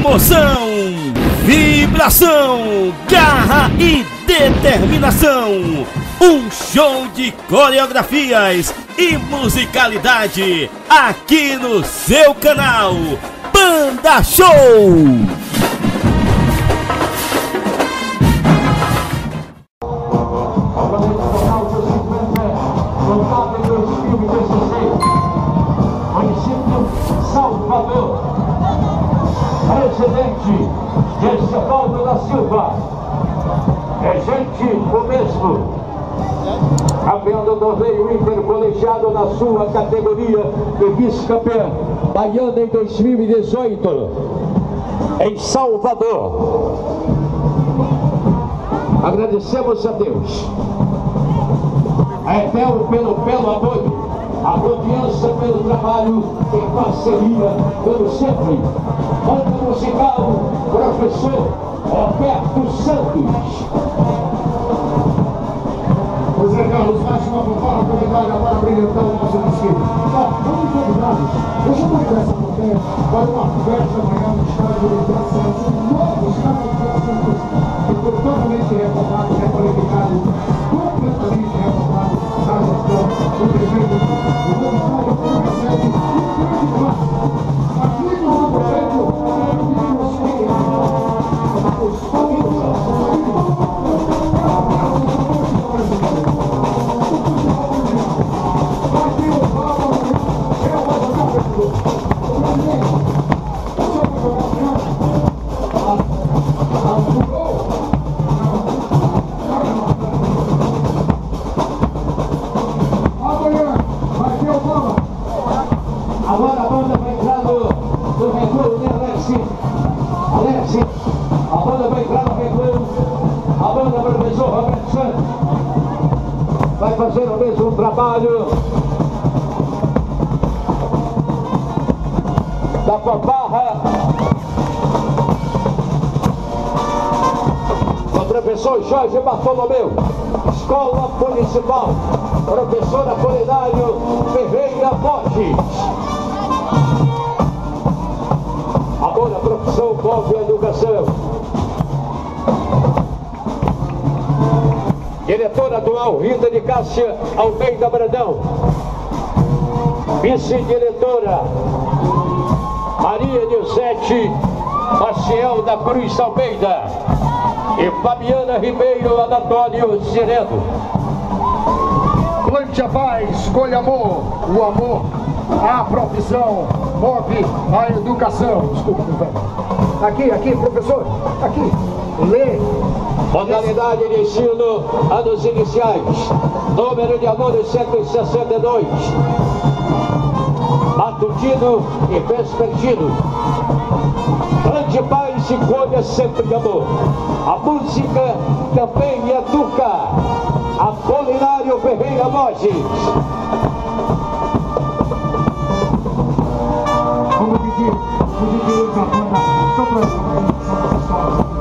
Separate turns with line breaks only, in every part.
Emoção, vibração, garra e determinação. Um show de coreografias e musicalidade aqui no seu canal Banda Show.
Salvador, presidente Gessivaldo da Silva, regente o mesmo, campeão do torneio intercolegiado na sua categoria de vice-campeão baiana em 2018, em Salvador. Agradecemos a Deus, a Etel pelo apoio, a confiança pelo trabalho em parceria, pelo sempre. Banda musical, professor Roberto Santos.
José Carlos, mais uma fanfarra convidada para brilhantar o nosso desfile. Vamos convidados. Deixa eu convidar essa plateia para uma festa amanhã no estádio de acesso, um novo estádio de Santos, que foi totalmente reformado, requalificado, completamente reformado na gestão do prefeito. O novo estádio que recebe um grande passo. Aqui no novo prefeito,
agora a banda vai entrar no recuo, né, Alex? A banda vai entrar no recuo. A banda professor Roberto Santos vai fazer o mesmo trabalho da fanfarra. O professor Jorge Bartolomeu, Escola Municipal, professor Apolinário Ferreira Borges. Amor à profissão, move a educação. Diretora atual Rita de Cássia Almeida Brandão. Vice-diretora Maria Nilcete Maciel da Cruz Almeida. E Fabiana Ribeiro Anatório Ciredo.
plante a paz, escolha amor, o amor, a profissão, move a educação. Desculpa, velho. Aqui, professor, aqui, lê.
Modalidade de ensino, anos iniciais, número de alunos 162, matutino e vespertino. Grande paz e colha sempre de amor. A música também educa. Apolinário Ferreira Borges.
Vamos pedir a banda só para essa história.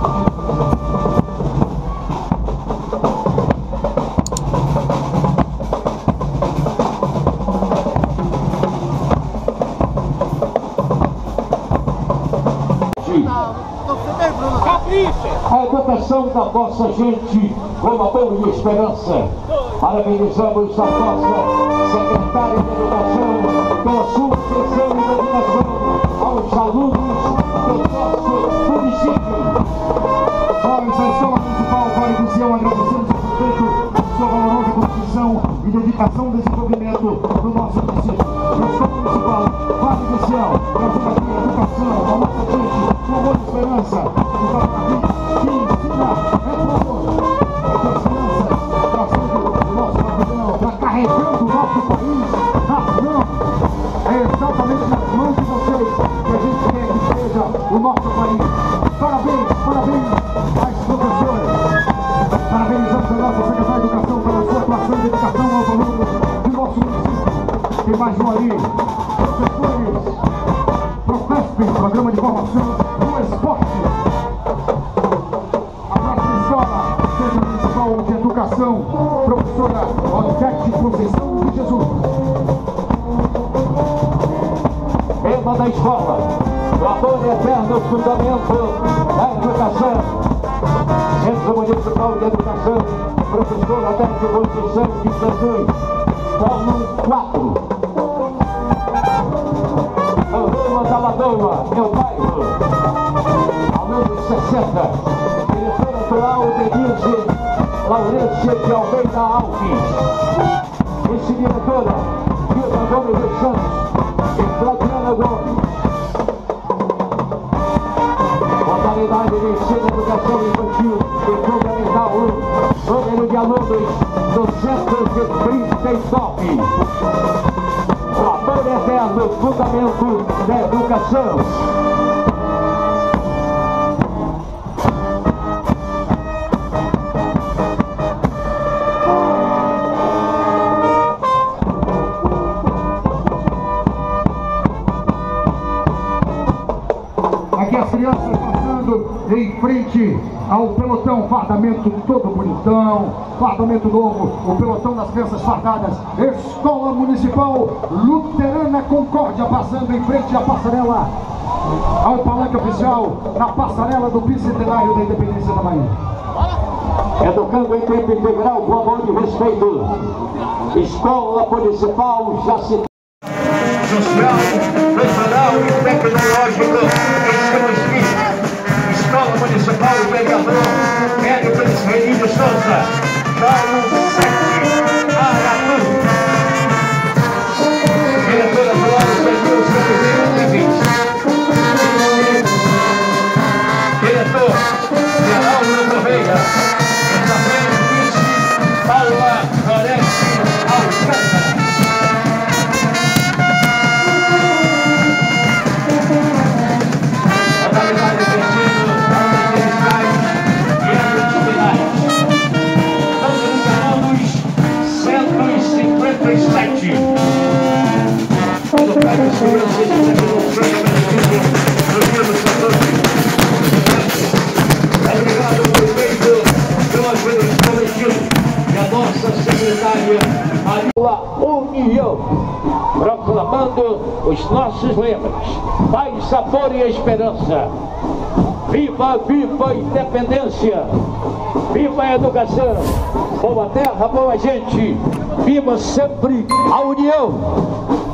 A educação da nossa gente com amor e esperança. Parabenizamos a nossa secretária de Educação pela sua expressão e dedicação aos alunos do nosso município.
Nós, a Escola Municipal Vale do Sião, agradecemos ao prefeito a sua valorosa contribuição e dedicação ao desenvolvimento do nosso município. A Escola Municipal Vale do Sião, trazendo aqui a educação da nossa gente com amor e esperança. Que ensina, é promotor, a criança trazendo o nosso pavilhão, para carregando o nosso país nas mãos. É exatamente nas mãos de vocês que a gente quer que esteja o nosso país. Parabéns às professoras. Parabenizamos a nossa secretária de Educação pela sua atuação de dedicação aos alunos do nosso município. Tem mais um ali. Professores, Profesp, Programa de Formação do Esporte. A nossa escola, Centro Municipal de Educação, professora Odete Conceição de Jesus.
Tema da escola. o amor eterno fundamento da educação. Centro Municipal de Educação, professor Alberto Conceição de Jesus, Fórmula 4. Rua da Lagoa, meu bairro, alunos 60. Diretora atual Denise Laurência de Almeida Alves. Vice-diretora Vilma Gomes dos Santos e Flaviana Gomes. Modalidade de ensino e educação infantil e fundamental 1, número de alunos 239. O amor eterno, fundamento da educação.
Aqui as crianças passando em frente ao pelotão, fardamento todo bonitão, fardamento novo, o pelotão das crianças fardadas, Escola Municipal Luterana Concórdia, passando em frente à passarela, ao palanque oficial, na passarela do bicentenário da Independência da Bahia.
Educando em tempo integral com amor e respeito. Escola Municipal já se...
Social, cultural e tecnológico, ensino espírita. Escola Municipal Vereador Hélio Priscelino Souza, Paulo 7, Aratu. Diretora atual Denilson Oliveira. Diretor Geraldo Correia. E também vice Paula Florence Alcântara. Obrigado, prefeito, pelas coisas coletivo e a nossa secretária Maria União, proclamando os nossos lemas: paz, sabor e esperança. Viva, viva a independência! Viva a educação! Boa terra, boa gente! Viva sempre a união!